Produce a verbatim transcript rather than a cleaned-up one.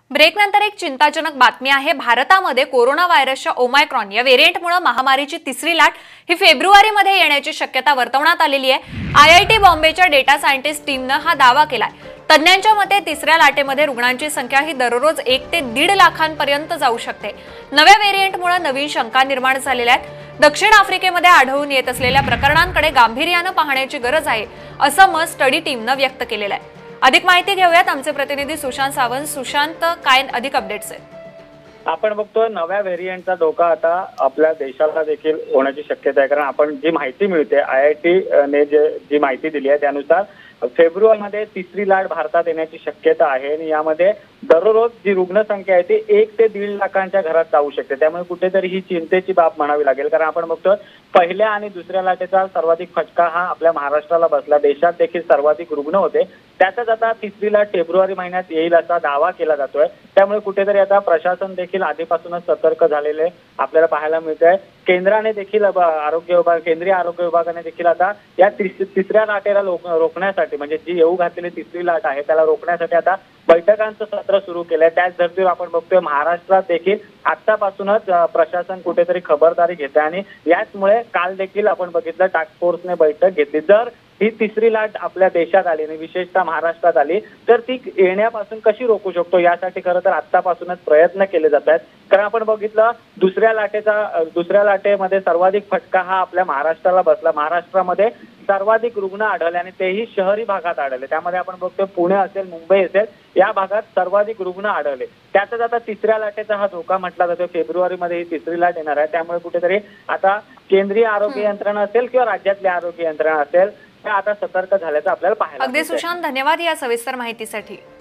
ब्रेकनंतर एक चिंताजनक बातमी आहे। भारतामध्ये कोरोना व्हायरसच्या ओमायक्रॉन या व्हेरिएंटमुळे महामारीची तिसरी लाट ही फेब्रुवारीमध्ये येण्याची शक्यता वर्तवण्यात आलेली आहे। आयआयटी बॉम्बेच्या डेटा सायंटिस्ट टीमने हा दावा केलाय। तज्ञांच्या मते तिसऱ्या लाटेमध्ये रुग्णांची संख्या ही दररोज एक ते दीड लाखांपर्यंत जाऊ शकते। नव्या व्हेरिएंटमुळे नवीन शंका निर्माण झालेल्या आहेत। दक्षिण आफ्रिकेमध्ये आढळून येत असलेल्या प्रकरणांकडे गांभीर्याने पाहण्याची गरज आहे, असं मत स्टडी टीमने व्यक्त केलेलं आहे। अधिक माहिती घेऊयात आमचे प्रतिनिधी सुशांत सावंत। सुशांत, काय अधिक अपडेट्स आहेत? आपण बघतोय नव्या व्हेरिएंटचा धोका आता आपल्या देशाला देखील होण्याची शक्यता आहे, कारण आपण जी माहिती मिळते आयआयटी ने जी माहिती दिली आहे त्यानुसार फेब्रुवारीमध्ये तिसरी लाट भारतात येण्याची शक्यता आहे आणि यामध्ये दररोज जी रुग्णसंख्या आहे ती एक ते दीड लाखांच्या घरात जाऊ शकते। त्यामुळे कुठेतरी ही चिंतेची बाब म्हणावी लागेल, कारण आपण बघतोय पहिल्या आणि दुसऱ्या लाटेचा सर्वाधिक फटका हा आपल्या महाराष्ट्राला बसला। देशात देखील सर्वाधिक रुग्ण होते, त्यातच आता तिसरी लाट फेब्रुवारी महिन्यात येईल असा दावा केला जातोय। त्यामुळे कुठेतरी आता प्रशासन देखील आधीपासूनच सतर्क झालेले आपल्याला पाहायला मिळतंय। केंद्राने देखील आरोग्य विभाग केंद्रीय आरोग्य विभागाने देखील आता या तिसऱ्या लाटेला रोखण्यासाठी, म्हणजे जी येऊ घातलेली तिसरी लाट आहे त्याला रोखण्यासाठी आता बैठकांचं सत्र सुरू केलंय। त्याच धर्तीवर आपण बघतोय महाराष्ट्रात देखील आतापासूनच प्रशासन कुठेतरी खबरदारी घेते आणि याचमुळे काल देखील आपण बघितलं टास्क फोर्सने बैठक घेतली। जर ही तिसरी लाट आपल्या देशात आली आणि विशेषतः महाराष्ट्रात आली तर ती येण्यापासून कशी रोखू शकतो यासाठी खरं तर आतापासूनच प्रयत्न केले जात आहेत। कारण आपण बघितलं दुसऱ्या लाटेचा दुसऱ्या लाटेमध्ये सर्वाधिक फटका हा आपल्या महाराष्ट्राला बसला। महाराष्ट्रामध्ये सर्वाधिक रुग्ण आढळले आणि तेही शहरी भागात आढळले। त्यामध्ये आपण बघतोय पुणे असेल, मुंबई असेल या भागात सर्वाधिक रुग्ण आढळले। त्यातच आता तिसऱ्या लाटेचा हा धोका म्हटला जातो। फेब्रुवारीमध्ये ही तिसरी लाट येणार आहे, त्यामुळे कुठेतरी आता केंद्रीय आरोग्य यंत्रणा असेल किंवा राज्यातली आरोग्य यंत्रणा असेल त्या आता सतर्क झाल्याचं आपल्याला पाहायला मिळतंय। अगदी सुशांत, धन्यवाद या सविस्तर माहितीसाठी।